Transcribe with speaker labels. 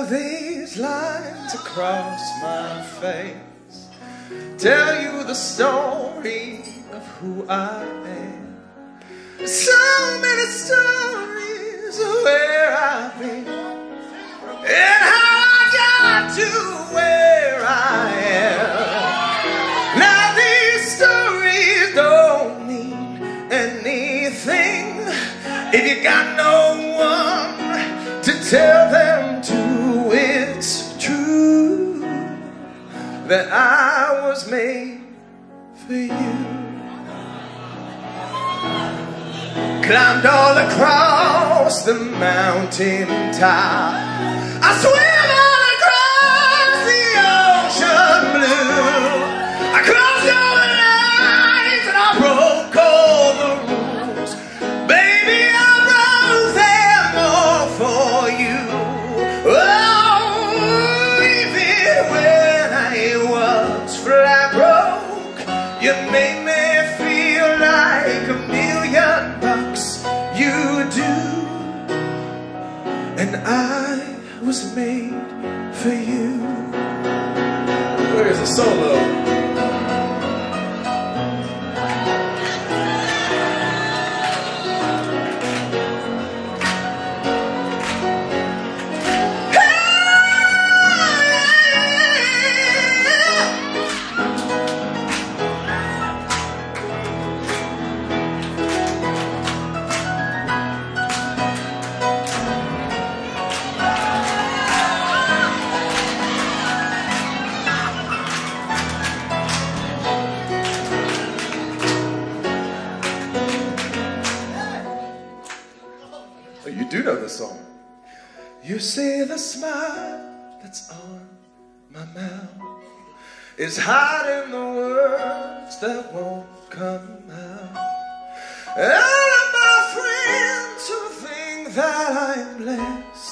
Speaker 1: these lines across my face tell you the story of who I am. So many stories of where I've been and how I got to where I am. Now these stories don't mean anything if you got no one to tell them to. It's true that I was made for you. Climbed all across the mountain top, I swam all across the ocean blue. I crossed all the lines and I broke all the rules. Baby, I broke them all for you. Oh, even when I was flat broke, you made me feel like $1 million. You do, and I was made for you. Where's the solo? You do know this song. You see the smile that's on my mouth is hiding the words that won't come out. All of my friends who think that I'm blessed